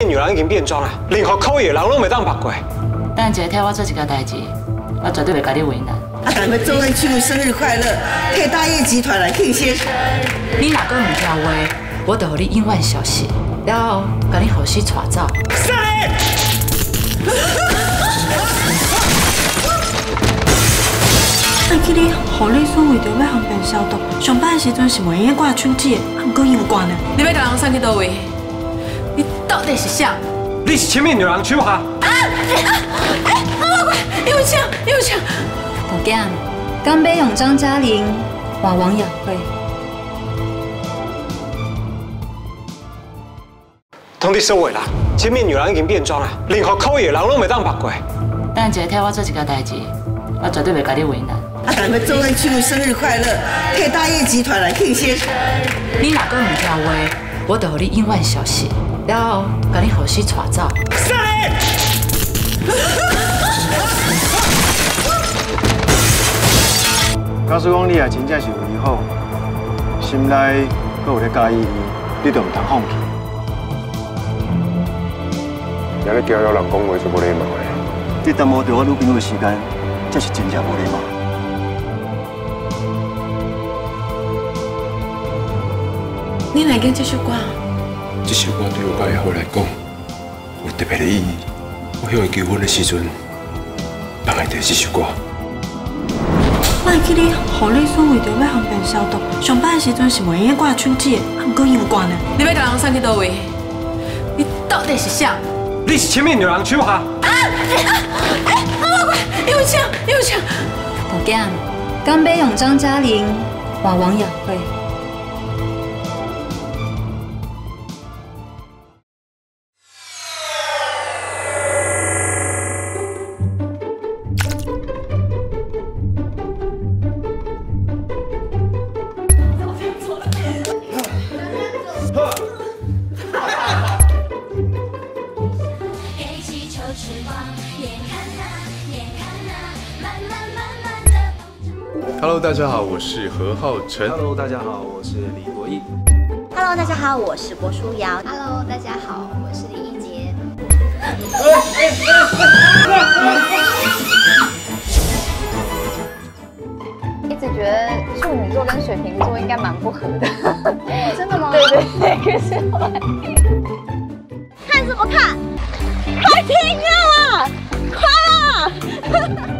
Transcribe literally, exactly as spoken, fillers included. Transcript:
女人已经变装啊，任何可疑的人拢袂当捌过。 等一下替我做一件代志，我绝对袂甲你为难。 啊，赶快祝咱庆生日快乐，替大业集团来庆生。 你若搁唔听话，我就予你永远消失，然后甲你后死带走。 杀人！ 爱去你护理所为着要方便消毒，上班的时阵是袂用挂手机的，啊，毋过有挂呢。你要甲人送去倒位？你到底是啥？ 你是亲密女人手下。啊！ 哎，老板，有枪，有枪！ 大囝，刚要用张嘉玲换王雅慧。 通知所有人，亲密女人已经变装啊，任何可疑的人拢袂当捌过。 等一下替我做一件代志，我绝对袂甲你为难。 啊，赶快祝咱庆生日快乐，替大业集团来庆生。 你若搁唔听话，我就予你永远消失，然后甲你后死带走。 杀人！ 假使讲你也真正是为伊好，心内阁有咧介意伊，你就唔通放弃。 今日交了人讲话是无礼貌的。 你耽误着我女朋友的时间，这是真正无礼貌。 你来跟这首歌？ 这首歌对我介好来讲有特别的意义。我向伊求婚的时阵，放的就是这首歌。 我去你护理所为着要方便消毒，上班的时阵是袂用挂手机的，啊，毋过有挂呢。你要甲人送去倒位？你到底是啥？ 你是亲密女人手下。啊！ 哎，老板，有枪，有枪！ 大囝，刚要用张嘉玲换王雅慧。 Hello， 大家好，我是何浩晨。 Hello， 大家好，我是李国毅。 Hello， 大家好，我是郭书瑶。Hello， 大家好，我是李一杰。一直觉得处女座跟水瓶座应该蛮不合的。真的吗？对对对，可是后来看什么看？快停啊！快啊！